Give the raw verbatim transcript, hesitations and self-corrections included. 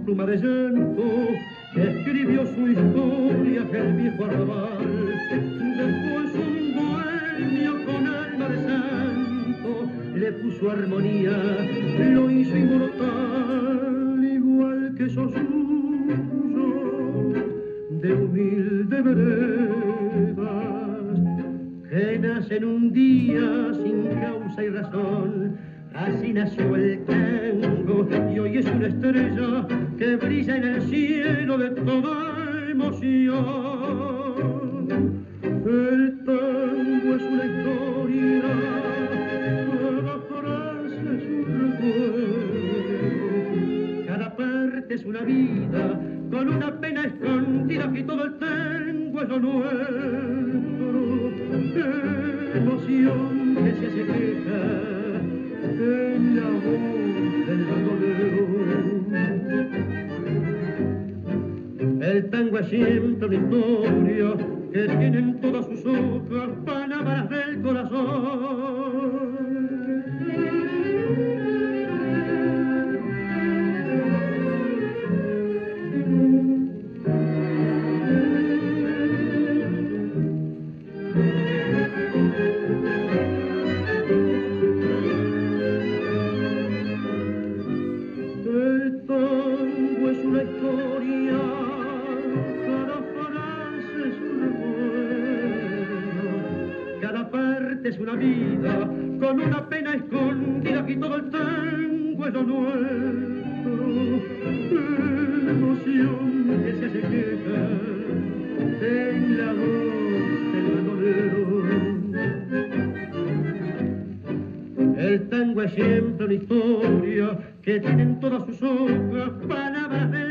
pluma de llanto escribió su historia aquel viejo arrabal. Después un bohemio con alma de santo le puso armonía, lo hizo inmortal, igual que sos suyo, de humilde veredas, que nacen un día sin causa y razón. Así nació el tango y hoy es una estrella que brilla en el cielo de toda emoción. El tango es una historia, cada frase es un recuerdo, cada parte es una vida con una pena escondida, y todo el tango es lo nuestro. Emoción que se hace queja en la voz del bandolero. El tango es siempre una historia que tiene en todas sus hojas palabras del corazón. Es una vida con una pena escondida, y todo el tango es lo nuestro. Emoción que se hace queja en la voz del bandolero. El tango es siempre una historia que tiene en todas sus hojas palabras de